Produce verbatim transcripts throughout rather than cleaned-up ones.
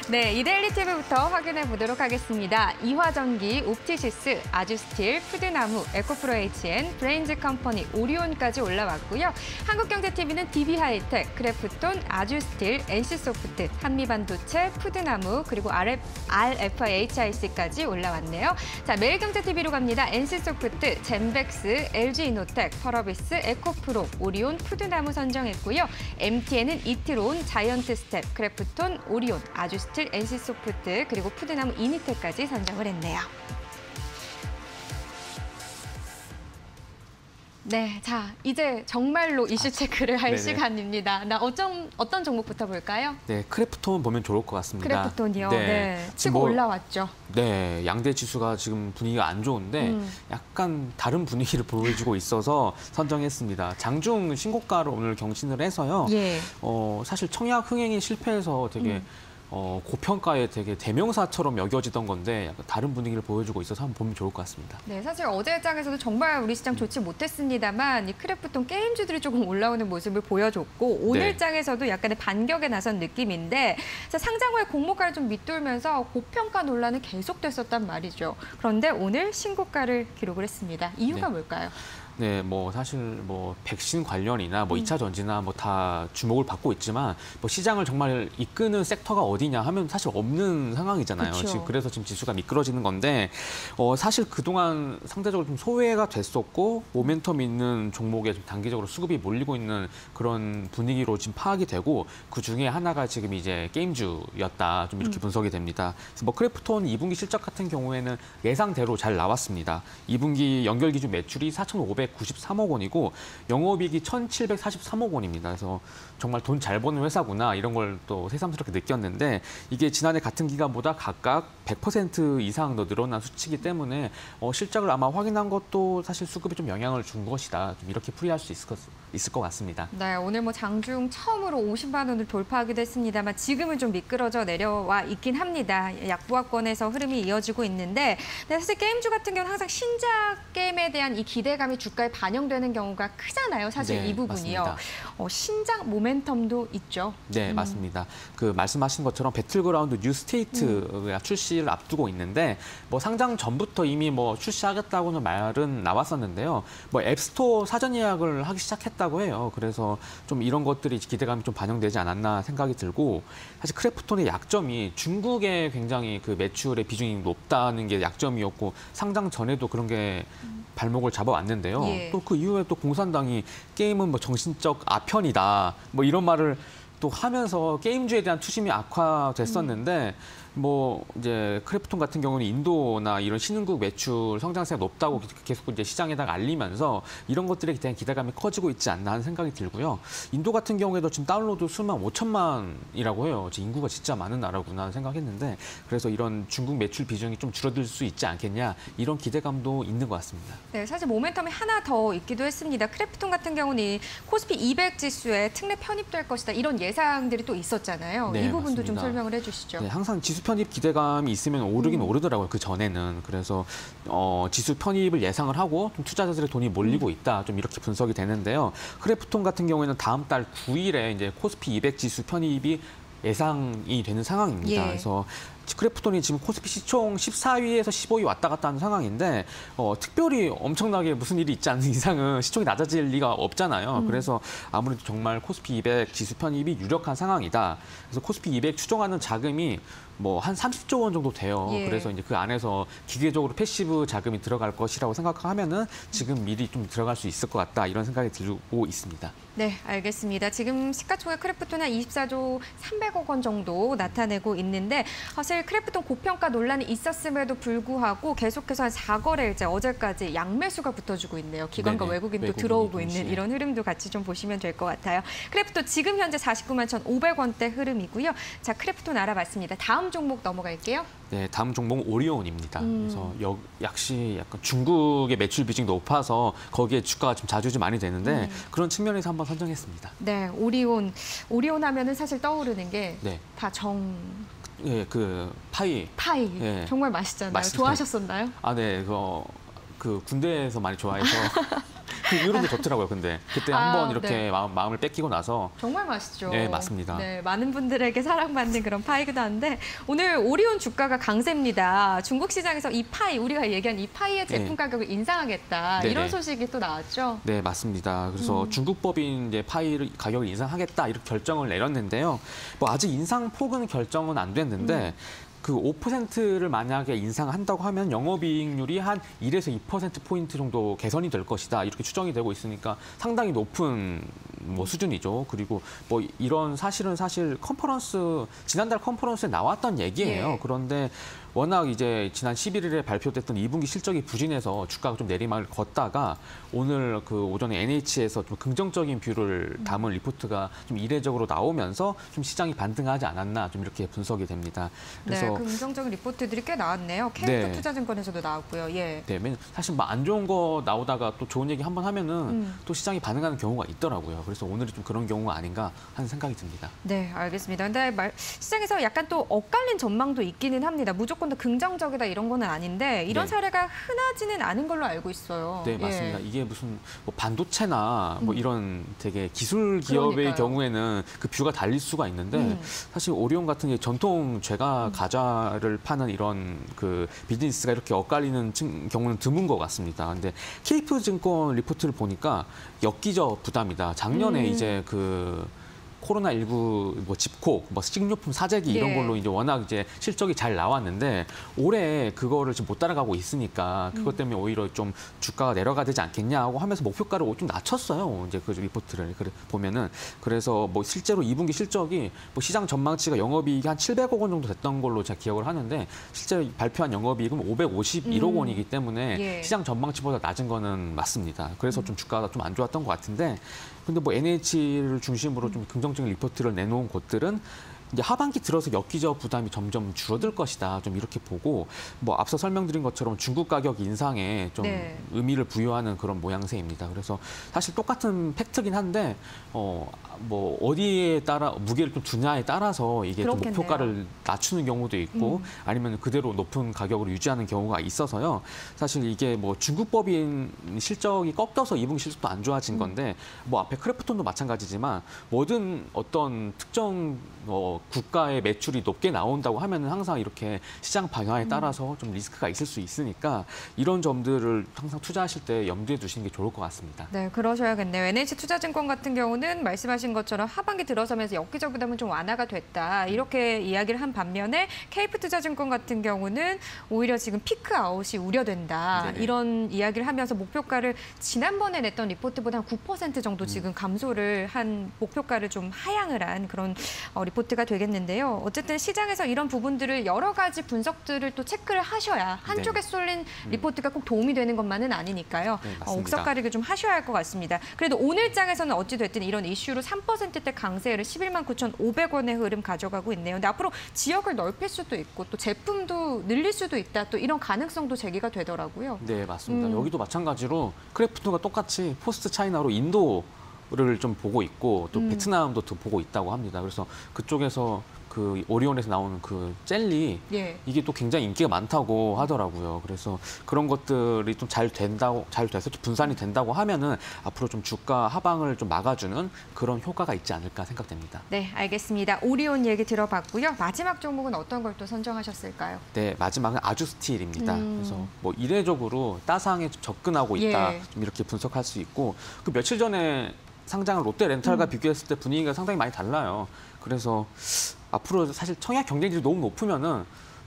네, 이데일리 티비부터 확인해 보도록 하겠습니다. 이화전기, 옵티시스, 아주스틸, 푸드나무, 에코프로 에이치엔, 브레인즈 컴퍼니, 오리온까지 올라왔고요. 한국경제티비는 디비하이텍, 크래프톤, 아주스틸, 엔씨소프트, 한미반도체, 푸드나무, 그리고 알에프아이에이치아이씨까지 올라왔네요. 자, 매일경제티비로 갑니다. 엔씨소프트, 젠백스, 엘지이노텍, 펄어비스, 에코프로, 오리온, 푸드나무 선정했고요. 엠티엔은 이트론, 자이언트스텝, 크래프톤, 오리온, 아주스틸, 엔씨소프트, 그리고 푸드나무, 이니텍까지 선정을 했네요. 네, 자 이제 정말로 이슈 체크를 할 네네. 시간입니다. 나 어떤 어떤 종목부터 볼까요? 네, 크래프톤 보면 좋을 것 같습니다. 크래프톤이요. 네, 네. 치고 뭐, 올라왔죠. 네, 양대 지수가 지금 분위기가 안 좋은데 음. 약간 다른 분위기를 보여주고 있어서 선정했습니다. 장중 신고가를 오늘 경신을 해서요. 예. 어, 사실 청약 흥행이 실패해서 되게 음. 어, 고평가의 되게 대명사처럼 여겨지던 건데 약간 다른 분위기를 보여주고 있어서 한번 보면 좋을 것 같습니다. 네, 사실 어제 장에서도 정말 우리 시장 좋지 못했습니다만 이 크래프톤 게임주들이 조금 올라오는 모습을 보여줬고 오늘 네. 장에서도 약간의 반격에 나선 느낌인데 자, 상장 후에 공모가를 좀 밑돌면서 고평가 논란은 계속됐었단 말이죠. 그런데 오늘 신고가를 기록을 했습니다. 이유가 네. 뭘까요? 네, 뭐 사실 뭐 백신 관련이나 뭐 음. 이 차 전지나 뭐 다 주목을 받고 있지만 뭐 시장을 정말 이끄는 섹터가 어디냐 하면 사실 없는 상황이잖아요. 그쵸. 지금 그래서 지금 지수가 미끄러지는 건데 어 사실 그동안 상대적으로 좀 소외가 됐었고 모멘텀 있는 종목에 좀 단기적으로 수급이 몰리고 있는 그런 분위기로 지금 파악이 되고 그 중에 하나가 지금 이제 게임주였다. 좀 이렇게 음. 분석이 됩니다. 그래서 뭐 크래프톤 이 분기 실적 같은 경우에는 예상대로 잘 나왔습니다. 이 분기 연결 기준 매출이 사천오백구십삼억 원이고 영업이익이 천칠백사십삼억 원입니다. 그래서 정말 돈 잘 버는 회사구나 이런 걸 또 새삼스럽게 느꼈는데 이게 지난해 같은 기간보다 각각 백 퍼센트 이상 더 늘어난 수치이기 때문에 어, 실적을 아마 확인한 것도 사실 수급에 좀 영향을 준 것이다. 좀 이렇게 풀이할 수 있을 것, 있을 것 같습니다. 네, 오늘 뭐 장중 처음으로 오십만 원을 돌파하기도 했습니다만 지금은 좀 미끄러져 내려와 있긴 합니다. 약보합권에서 흐름이 이어지고 있는데 네, 사실 게임주 같은 경우는 항상 신작 게임에 대한 이 기대감이 주가에 반영되는 경우가 크잖아요. 사실 네, 이 부분이요. 어, 신작 모멘텀도 있죠. 네, 음. 맞습니다. 그 말씀하신 것처럼 배틀그라운드 뉴 스테이트가 음. 출시를 앞두고 있는데 뭐 상장 전부터 이미 뭐 출시하겠다고는 말은 나왔었는데요. 뭐 앱스토어 사전 예약을 하기 시작했다고 해요. 그래서 좀 이런 것들이 기대감이 좀 반영되지 않았나 생각이 들고 사실 크래프톤의 약점이 중국에 굉장히 그 매출의 비중이 높다는 게 약점이었고 상장 전에도 그런 게 발목을 잡아왔는데요. 예. 또 그 이후에 또 공산당이 게임은 뭐 정신적 아편이다. 뭐 이런 말을 또 하면서 게임주에 대한 투심이 악화됐었는데 음. 뭐 이제 크래프톤 같은 경우는 인도나 이런 신흥국 매출 성장세가 높다고 계속 이제 시장에다가 알리면서 이런 것들에 대한 기대감이 커지고 있지 않나 하는 생각이 들고요. 인도 같은 경우에도 지금 다운로드 수만 오천만이라고 해요. 지금 인구가 진짜 많은 나라구나 생각했는데 그래서 이런 중국 매출 비중이 좀 줄어들 수 있지 않겠냐 이런 기대감도 있는 것 같습니다. 네, 사실 모멘텀이 하나 더 있기도 했습니다. 크래프톤 같은 경우는 코스피 이백 지수에 특례 편입될 것이다 이런 예상들이 또 있었잖아요. 네, 이 부분도 맞습니다. 좀 설명을 해주시죠. 네, 항상 지수 편입 기대감이 있으면 오르긴 음. 오르더라고요. 그 전에는. 그래서 어, 지수 편입을 예상을 하고 좀 투자자들의 돈이 몰리고 있다. 좀 이렇게 분석이 되는데요. 크래프톤 같은 경우에는 다음 달 구 일에 이제 코스피 이백 지수 편입이 예상이 되는 상황입니다. 예. 그래서 크래프톤이 지금 코스피 시총 십사 위에서 십오 위 왔다 갔다 하는 상황인데 어, 특별히 엄청나게 무슨 일이 있지 않는 이상은 시총이 낮아질 리가 없잖아요. 음. 그래서 아무래도 정말 코스피 이백 지수 편입이 유력한 상황이다. 그래서 코스피 이백 추정하는 자금이 뭐 한 삼십조 원 정도 돼요. 예. 그래서 이제 그 안에서 기계적으로 패시브 자금이 들어갈 것이라고 생각하면은 지금 미리 좀 들어갈 수 있을 것 같다 이런 생각이 들고 있습니다. 네, 알겠습니다. 지금 시가총액 크래프톤 한 이십사조 삼백억 원 정도 나타내고 있는데 사실 크래프톤 고평가 논란이 있었음에도 불구하고 계속해서 한 사 거래일째 어제까지 양매수가 붙어주고 있네요. 기관과 네네, 외국인도 외국인이 들어오고 동시에. 있는 이런 흐름도 같이 좀 보시면 될 것 같아요. 크래프톤 지금 현재 사십구만 천오백 원대 흐름이고요. 자, 크래프톤 알아봤습니다. 다음 종목 넘어갈게요. 네, 다음 종목은 오리온입니다. 음. 그래서 역, 역시 약간 중국의 매출 비중이 높아서 거기에 주가가 좀 자주 많이 되는데 음. 그런 측면에서 한번 선정했습니다. 네, 오리온. 오리온 하면은 사실 떠오르는 게 네. 다 정... 예, 그 파이. 파이. 예. 정말 맛있잖아요. 맛있어요. 좋아하셨었나요? 아, 네, 그, 그 군대에서 많이 좋아해서 그 이후로도 좋더라고요. 근데 그때 아, 한번 이렇게 네. 마음, 마음을 뺏기고 나서 정말 맛있죠. 네, 맞습니다. 네, 많은 분들에게 사랑받는 그런 파이기도 한데 오늘 오리온 주가가 강세입니다. 중국 시장에서 이 파이, 우리가 얘기한 이 파이의 제품 네. 가격을 인상하겠다. 네네. 이런 소식이 또 나왔죠. 네, 맞습니다. 그래서 음. 중국 법인 이제 파이를 가격을 인상하겠다 이렇게 결정을 내렸는데요. 뭐 아직 인상 폭은 결정은 안 됐는데 음. 그 오 퍼센트를 만약에 인상한다고 하면 영업이익률이 한 일에서 이 퍼센트 포인트 정도 개선이 될 것이다. 이렇게 추정이 되고 있으니까 상당히 높은 뭐 수준이죠. 그리고 뭐 이런 사실은 사실 컨퍼런스 지난달 컨퍼런스에 나왔던 얘기예요. 예. 그런데 워낙 이제 지난 십일 일에 발표됐던 이 분기 실적이 부진해서 주가가 좀 내리막을 걷다가 오늘 그 오전에 엔에이치에서 좀 긍정적인 뷰를 담은 리포트가 좀 이례적으로 나오면서 좀 시장이 반등하지 않았나 좀 이렇게 분석이 됩니다. 그래서 네, 긍정적인 리포트들이 꽤 나왔네요. 네. 케이투투자증권에서도 나왔고요. 예. 네, 맨- 사실 뭐 안 좋은 거 나오다가 또 좋은 얘기 한번 하면은 음. 또 시장이 반응하는 경우가 있더라고요. 그래서 오늘이 좀 그런 경우가 아닌가 하는 생각이 듭니다. 네, 알겠습니다. 근데 말, 시장에서 약간 또 엇갈린 전망도 있기는 합니다. 무조건 다 긍정적이다 이런 거는 아닌데 이런 네. 사례가 흔하지는 않은 걸로 알고 있어요. 네, 예. 맞습니다. 이게 무슨 뭐 반도체나 뭐 음. 이런 되게 기술 기업의 그러니까요. 경우에는 그 뷰가 달릴 수가 있는데 음. 사실 오리온 같은 게 전통 제가 과자를 파는 이런 그 비즈니스가 이렇게 엇갈리는 층- 경우는 드문 것 같습니다. 근데 케이프증권 리포트를 보니까 엽기적 부담이다. 작년에 음. 이제 그 코로나십구 뭐 집콕, 뭐 식료품 사재기 이런 예. 걸로 이제 워낙 이제 실적이 잘 나왔는데 올해 그거를 지금 못 따라가고 있으니까 그것 때문에 오히려 좀 주가가 내려가야 되지 않겠냐 하고 하면서 목표가를 좀 낮췄어요. 이제 그 리포트를 그래 보면은 그래서 뭐 실제로 이 분기 실적이 뭐 시장 전망치가 영업이익이 한 칠백억 원 정도 됐던 걸로 제가 기억을 하는데 실제 발표한 영업이익은 오백오십일억 음. 원이기 때문에 예. 시장 전망치보다 낮은 거는 맞습니다. 그래서 좀 주가가 좀 안 좋았던 것 같은데 근데 뭐 엔에이치를 중심으로 좀 긍정적인 리포트를 내놓은 곳들은 이제 하반기 들어서 엽기적 부담이 점점 줄어들 것이다. 좀 이렇게 보고 뭐 앞서 설명드린 것처럼 중국 가격 인상에 좀 네. 의미를 부여하는 그런 모양새입니다. 그래서 사실 똑같은 팩트긴 한데 어 뭐 어디에 따라 무게를 좀 두냐에 따라서 이게 좀 그렇겠네요. 목표가를 낮추는 경우도 있고 음. 아니면 그대로 높은 가격으로 유지하는 경우가 있어서요. 사실 이게 뭐 중국 법인 실적이 꺾여서 이 분기 실적도 안 좋아진 건데 뭐 앞에 크래프톤도 마찬가지지만 모든 어떤 특정 어, 국가의 매출이 높게 나온다고 하면은 항상 이렇게 시장 방향에 따라서 좀 리스크가 있을 수 있으니까 이런 점들을 항상 투자하실 때 염두에 두시는 게 좋을 것 같습니다. 네, 그러셔야겠네요. 엔에이치투자증권 같은 경우는 말씀하신 것처럼 하반기 들어서면서 엽기적 부담은 좀 완화가 됐다. 이렇게 이야기를 한 반면에 케이프투자증권 같은 경우는 오히려 지금 피크아웃이 우려된다. 네네. 이런 이야기를 하면서 목표가를 지난번에 냈던 리포트보다 한 구 퍼센트 정도 지금 감소를 한 목표가를 좀 하향을 한 그런 어, 리포트가 되겠는데요. 어쨌든 시장에서 이런 부분들을 여러 가지 분석들을 또 체크를 하셔야 한쪽에 쏠린 리포트가 꼭 도움이 되는 것만은 아니니까요. 네, 어, 맞습니다. 옥석 가리기 좀 하셔야 할 것 같습니다. 그래도 오늘 장에서는 어찌됐든 이런 이슈로 삼 퍼센트대 강세를 십일만 구천오백 원의 흐름 가져가고 있네요. 근데 앞으로 지역을 넓힐 수도 있고 또 제품도 늘릴 수도 있다. 또 이런 가능성도 제기가 되더라고요. 네, 맞습니다. 음. 여기도 마찬가지로 크래프톤과 똑같이 포스트 차이나로 인도를 좀 보고 있고 또 음. 베트남도 또 보고 있다고 합니다. 그래서 그쪽에서 그 오리온에서 나오는 그 젤리 예. 이게 또 굉장히 인기가 많다고 하더라고요. 그래서 그런 것들이 좀 잘 된다고 잘 돼서 좀 분산이 된다고 하면은 앞으로 좀 주가 하방을 좀 막아주는 그런 효과가 있지 않을까 생각됩니다. 네, 알겠습니다. 오리온 얘기 들어봤고요. 마지막 종목은 어떤 걸 또 선정하셨을까요? 네, 마지막은 아주스틸입니다. 음. 그래서 뭐 이례적으로 따상에 좀 접근하고 있다. 예. 좀 이렇게 분석할 수 있고 그 며칠 전에 상장을 롯데 렌탈과 음. 비교했을 때 분위기가 상당히 많이 달라요. 그래서 앞으로 사실 청약 경쟁률이 너무 높으면은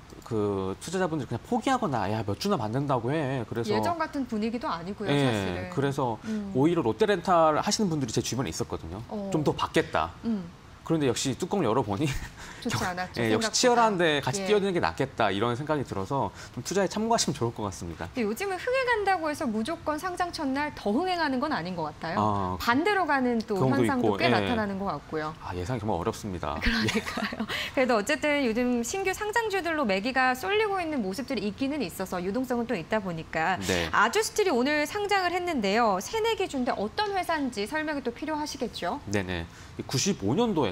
그 투자자분들이 그냥 포기하거나 야 몇 주나 받는다고 해. 그래서 예전 같은 분위기도 아니고요, 예, 사실은. 그래서 음. 오히려 롯데 렌탈 하시는 분들이 제 주변에 있었거든요. 어. 좀 더 받겠다. 음, 그런데 역시 뚜껑을 열어보니 좋지 않았죠. 예, 역시 생각보다. 치열한데 같이 예. 뛰어드는 게 낫겠다 이런 생각이 들어서 좀 투자에 참고하시면 좋을 것 같습니다. 근데 요즘은 흥행한다고 해서 무조건 상장 첫날 더 흥행하는 건 아닌 것 같아요. 아, 반대로 가는 또 그런 것도 현상도 있고, 꽤 예. 나타나는 것 같고요. 아, 예상이 정말 어렵습니다. 그러니까요. 그래도 어쨌든 요즘 신규 상장주들로 매기가 쏠리고 있는 모습들이 있기는 있어서 유동성은 또 있다 보니까 네. 아주스틸이 오늘 상장을 했는데요. 새내기주인데 어떤 회사인지 설명이 또 필요하시겠죠? 네네. 구십오 년도에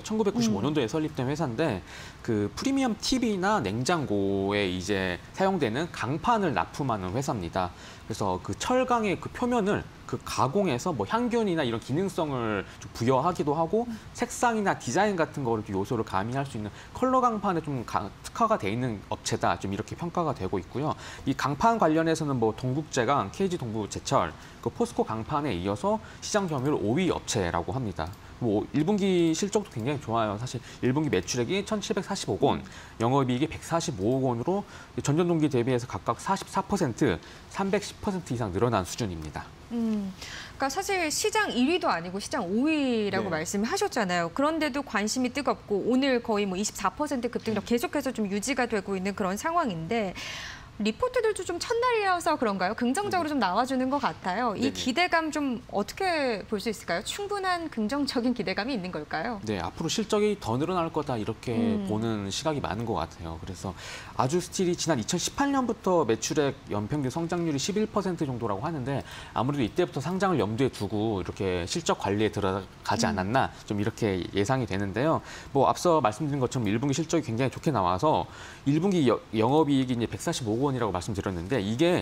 천구백구십오 년도에 설립된 회사인데 그 프리미엄 티비나 냉장고에 이제 사용되는 강판을 납품하는 회사입니다. 그래서 그 철강의 그 표면을 그 가공해서 뭐 향균이나 이런 기능성을 좀 부여하기도 하고 음. 색상이나 디자인 같은 거를 좀 요소를 가미할 수 있는 컬러 강판에 좀 가, 특화가 돼 있는 업체다. 좀 이렇게 평가가 되고 있고요. 이 강판 관련해서는 뭐 동국제강, 케이지 동부제철, 그 포스코 강판에 이어서 시장 점유율 오 위 업체라고 합니다. 뭐 일 분기 실적도 굉장히 좋아요. 사실 일 분기 매출액이 천칠백사십억 원, 영업이익이 백사십오억 원으로 전년 동기 대비해서 각각 사십사 퍼센트, 삼백십 퍼센트 이상 늘어난 수준입니다. 음, 그러니까 사실 시장 일 위도 아니고 시장 오 위라고 네. 말씀하셨잖아요. 그런데도 관심이 뜨겁고 오늘 거의 뭐 이십사 퍼센트 급등력 계속해서 좀 유지가 되고 있는 그런 상황인데 리포트들도 좀 첫날이라서 그런가요? 긍정적으로 좀 나와주는 것 같아요. 이 네네. 기대감 좀 어떻게 볼 수 있을까요? 충분한 긍정적인 기대감이 있는 걸까요? 네, 앞으로 실적이 더 늘어날 거다 이렇게 음. 보는 시각이 많은 것 같아요. 그래서 아주스틸이 지난 이천십팔 년부터 매출액 연평균 성장률이 십일 퍼센트 정도라고 하는데 아무래도 이때부터 상장을 염두에 두고 이렇게 실적 관리에 들어가지 않았나 좀 이렇게 예상이 되는데요. 뭐 앞서 말씀드린 것처럼 일 분기 실적이 굉장히 좋게 나와서 일 분기 여, 영업이익이 이제 백사십오억 원이라고 말씀드렸는데 이게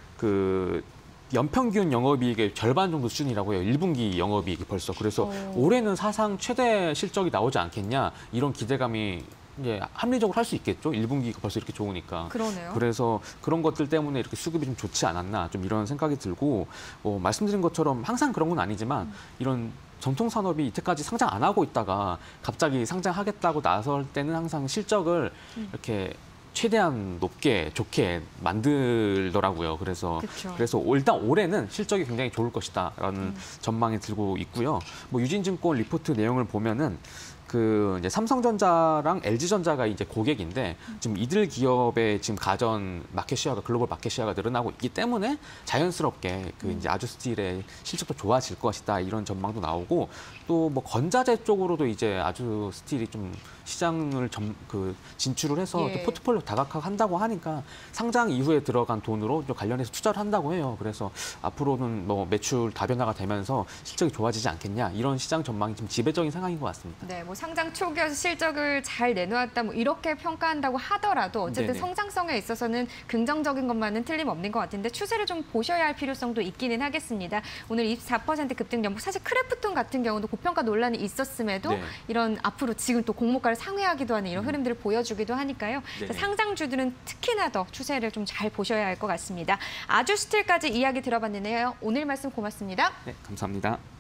그 연평균 영업이익의 절반 정도 수준이라고 해요. 일 분기 영업이익이 벌써. 그래서 오. 올해는 사상 최대 실적이 나오지 않겠냐 이런 기대감이 이제 합리적으로 할 수 있겠죠. 일 분기가 벌써 이렇게 좋으니까. 그러네요. 그래서 그런 것들 때문에 이렇게 수급이 좀 좋지 않았나 좀 이런 생각이 들고 어, 말씀드린 것처럼 항상 그런 건 아니지만 음. 이런 전통 산업이 이때까지 상장 안 하고 있다가 갑자기 상장하겠다고 나설 때는 항상 실적을 음. 이렇게 최대한 높게 좋게 만들더라고요. 그래서 그쵸. 그래서 일단 올해는 실적이 굉장히 좋을 것이다라는 음. 전망이 들고 있고요. 뭐 유진증권 리포트 내용을 보면은 그 이제 삼성전자랑 엘지전자가 이제 고객인데 지금 이들 기업의 지금 가전 마켓 시어가 글로벌 마켓 시어가 늘어나고 있기 때문에 자연스럽게 그 이제 아주스틸의 실적도 좋아질 것이다 이런 전망도 나오고 또 뭐 건자재 쪽으로도 이제 아주스틸이 좀 시장을 점, 그 진출을 해서 예. 또 포트폴리오 다각화한다고 하니까 상장 이후에 들어간 돈으로 좀 관련해서 투자를 한다고 해요. 그래서 앞으로는 뭐 매출 다변화가 되면서 실적이 좋아지지 않겠냐 이런 시장 전망이 좀 지배적인 상황인 것 같습니다. 네, 뭐 상장 초기여서 실적을 잘 내놓았다 뭐 이렇게 평가한다고 하더라도 어쨌든 네네. 성장성에 있어서는 긍정적인 것만은 틀림없는 것 같은데 추세를 좀 보셔야 할 필요성도 있기는 하겠습니다. 오늘 이십사 퍼센트 급등 연봉 사실 크래프톤 같은 경우도 고평가 논란이 있었음에도 네. 이런 앞으로 지금 또 공모가를 상회하기도 하는 이런 흐름들을 보여주기도 하니까요. 네네. 상장주들은 특히나 더 추세를 좀 잘 보셔야 할 것 같습니다. 아주스틸까지 이야기 들어봤는데요. 오늘 말씀 고맙습니다. 네, 감사합니다.